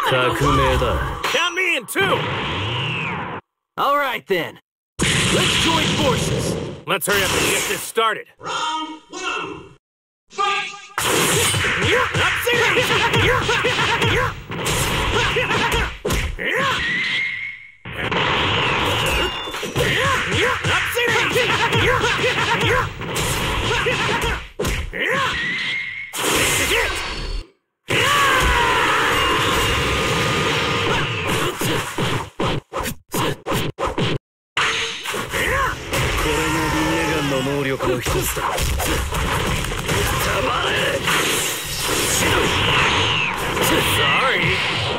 革命だ。 Count me in two! Alright then. Let's join forces. Let's hurry up and get this started. Round one. Fight! Sorry.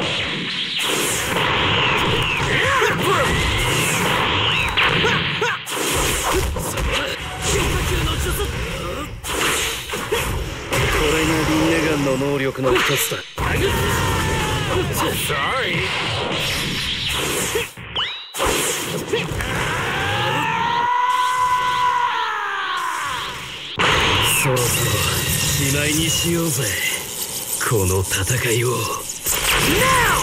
Sorry. そろそろしまいにしようぜ、この戦いを。 Now!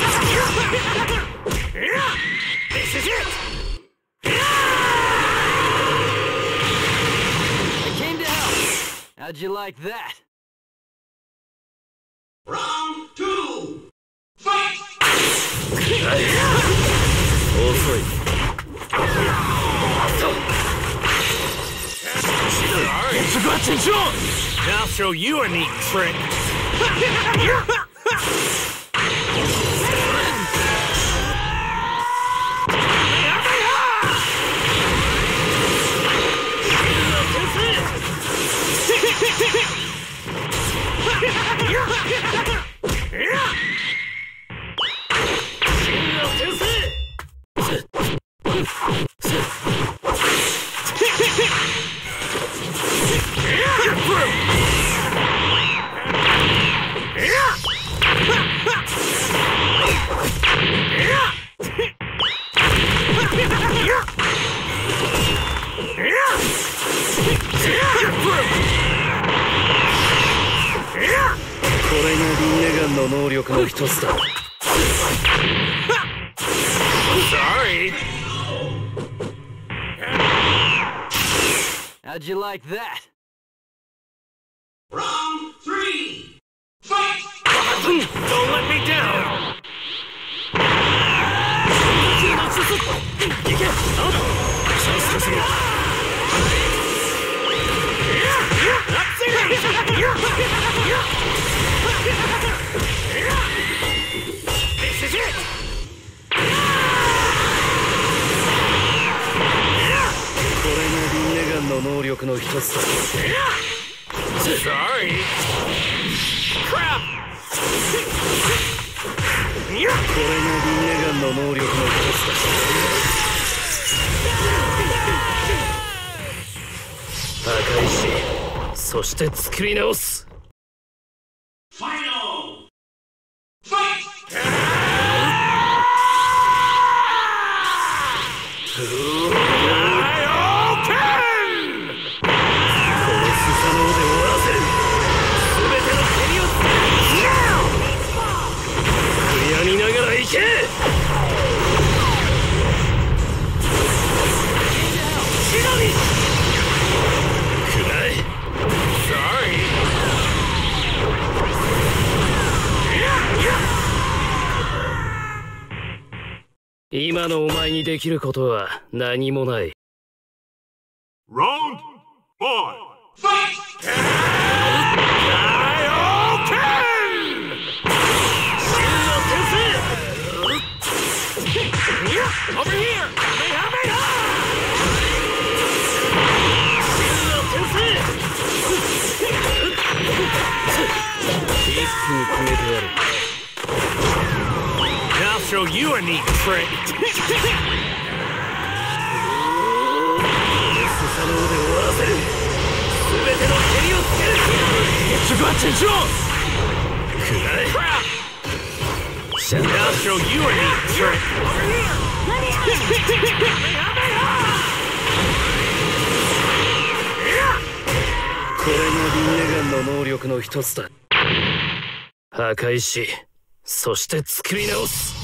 This is it! I came to help. How'd you like that? Round two. Fight! 遅い。 I'll show you a neat trick. Sorry. How'd you like that? Round three. Fight! Don't let me down. This is it. Sorry. Crap. Final! Fight! Sorry. 今のお前にできることは何もない。 Round one. Fight! Over here! I'll show you a neat trick. Crap! I'll show you a neat trick. Over here! そして作り直す。